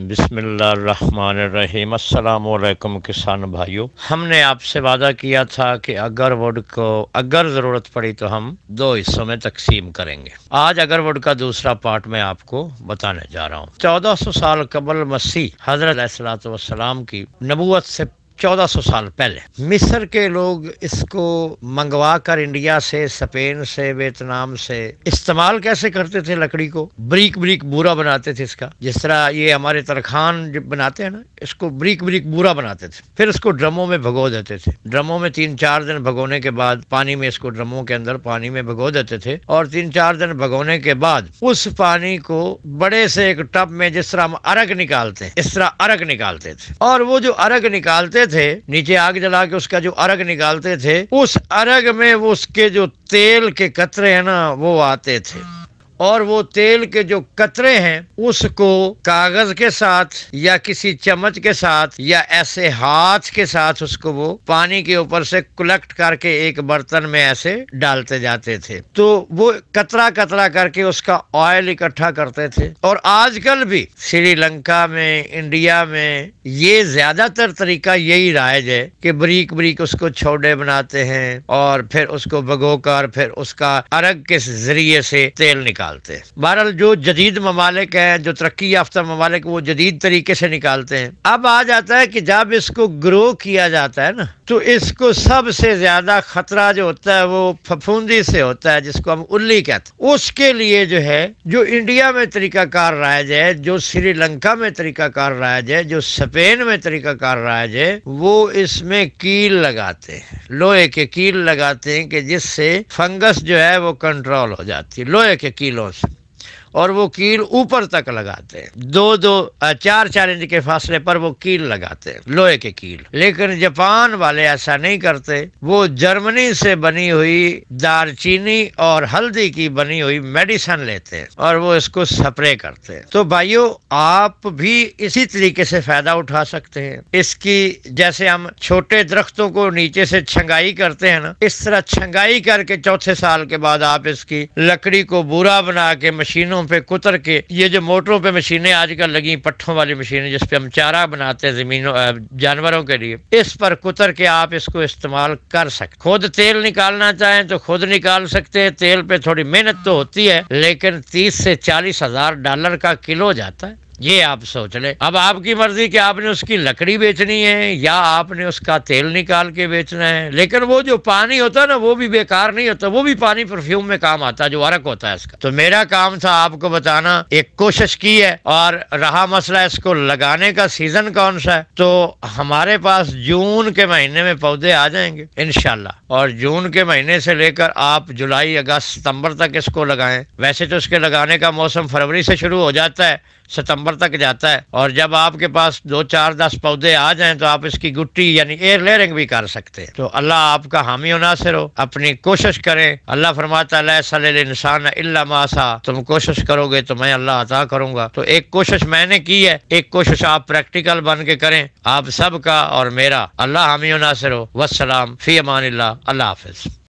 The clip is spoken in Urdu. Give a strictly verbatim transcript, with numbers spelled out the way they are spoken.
بسم اللہ الرحمن الرحیم۔ السلام علیکم کسان بھائیوں، ہم نے آپ سے وعدہ کیا تھا کہ اگر ووڈ کو اگر ضرورت پڑی تو ہم دو حصوں میں تقسیم کریں گے۔ آج اگر ووڈ کا دوسرا پارٹ میں آپ کو بتانے جا رہا ہوں۔ چودہ سو سال قبل مسیح حضرت علیہ الصلوۃ والسلام کی نبوت سے چودہ سو سال پہلے مصر کے لوگ اس کو منگوا کر انڈیا سے، اسپین سے، ویتنام سے استعمال کیسے کرتے تھے؟ لکڑی کو بریک بریک بورا بناتے تھے اس کا، جس طرح یہ ہمارے ترخان جو بناتے ہیں نا، اس کو بریک بریک بورا بناتے تھے، پھر اس کو ڈرموں میں بھگو دیتے تھے۔ ڈرموں میں تین چار دن بھگونے کے بعد پانی میں اس کو ڈرموں کے اندر پانی میں بھگو دیتے تھے، اور تین چار دن بھگونے کے بعد اس پانی کو بڑے سے ایک ٹب میں، جس طرح ہم ارگ نکالتے ہیں اس طرح ارگ نکالتے تھے، اور وہ جو ارگ نکالتے تھے نیچے آگ جلا کے اس کا جو ارگ نکالتے تھے، اس ارگ میں وہ اس کے جو تیل کے قطرے ہیں نا وہ آتے تھے، اور وہ تیل کے جو قطرے ہیں اس کو کاغذ کے ساتھ یا کسی چمچ کے ساتھ یا ایسے ہاتھ کے ساتھ اس کو وہ پانی کے اوپر سے کلیکٹ کر کے ایک برتن میں ایسے ڈالتے جاتے تھے، تو وہ قطرہ قطرہ کر کے اس کا آئل اکٹھا کرتے تھے۔ اور آج کل بھی سری لنکا میں، انڈیا میں یہ زیادہ تر طریقہ یہی رائج ہے کہ بریک بریک اس کو چھوڑے بناتے ہیں، اور پھر اس کو بھگو کر پھر اس کا ارگ کے ذریعے سے تیل نکال۔ بہرحال جو جدید ممالک ہیں، جو ترقی یافتہ ممالک، وہ جدید طریقے سے نکالتے ہیں۔ اب آ جاتا ہے کہ جب اس کو گرو کیا جاتا ہے نا، تو اس کو سب سے زیادہ خطرہ جو ہوتا ہے وہ پھپھوندی سے ہوتا ہے، جس کو ہم الی کہتے ہیں۔ اس کے لیے جو ہے، جو انڈیا میں طریقہ کار رائج ہے، جو سری لنکا میں طریقہ کار رائج ہے، جو اسپین میں طریقہ کار رائج ہے، وہ اس میں کیل لگاتے ہیں، لوہے کے کیل لگاتے ہیں، کہ جس سے فنگس جو ہے وہ کنٹرول ہو جاتی ہے لوہے کے کیلوں سے، اور وہ کیل اوپر تک لگاتے ہیں، دو دو چار چار انچ کے فاصلے پر وہ کیل لگاتے ہیں، لوہے کے کیل۔ لیکن جاپان والے ایسا نہیں کرتے، وہ جرمنی سے بنی ہوئی دار چینی اور ہلدی کی بنی ہوئی میڈیسن لیتے ہیں، اور وہ اس کو سپرے کرتے ہیں۔ تو بھائیو، آپ بھی اسی طریقے سے فائدہ اٹھا سکتے ہیں اس کی، جیسے ہم چھوٹے درختوں کو نیچے سے چھنگائی کرتے ہیں نا، اس طرح چھنگائی کر کے چوتھے سال کے بعد آپ اس کی لکڑی کو بورا بنا کے مشینوں پہ کتر کے، یہ جو موٹروں پہ مشینیں آج کل لگی، پٹھوں والی مشینیں جس پہ ہم چارہ بناتے ہیں زمینوں جانوروں کے لیے، اس پر کتر کے آپ اس کو استعمال کر سکتے۔ خود تیل نکالنا چاہیں تو خود نکال سکتے ہیں، تیل پہ تھوڑی محنت تو ہوتی ہے، لیکن تیس سے چالیس ہزار ڈالر کا کلو جاتا ہے، یہ آپ سوچ لیں۔ اب آپ کی مرضی کہ آپ نے اس کی لکڑی بیچنی ہے یا آپ نے اس کا تیل نکال کے بیچنا ہے، لیکن وہ جو پانی ہوتا ہے نا، وہ بھی بیکار نہیں ہوتا، وہ بھی پانی پرفیوم میں کام آتا ہے، جو عرق ہوتا ہے اس کا۔ تو میرا کام تھا آپ کو بتانا، ایک کوشش کی ہے، اور رہا مسئلہ اس کو لگانے کا سیزن کون سا ہے، تو ہمارے پاس جون کے مہینے میں پودے آ جائیں گے انشاءاللہ، اور جون کے مہینے سے لے کر آپ جولائی، اگست، ستمبر تک اس کو لگائیں۔ ویسے تو اس کے لگانے کا موسم فروری سے شروع ہو جاتا ہے، ستمبر تک جاتا ہے، اور جب آپ کے پاس دو چار دس پودے آ جائیں تو آپ اس کی گٹی یعنی ایئر لیئرنگ بھی کر سکتے ہیں۔ تو اللہ آپ کا حامی و ناصر ہو، اپنی کوشش کریں۔ اللہ فرماتا ہے لیس للانسان الا ما سعی، تم کوشش کرو گے تو میں اللہ عطا کروں گا۔ تو ایک کوشش میں نے کی ہے، ایک کوشش آپ پریکٹیکل بن کے کریں، آپ سب کا اور میرا اللہ حامی و ناصر ہو۔ والسلام فی امان اللہ، اللہ حافظ۔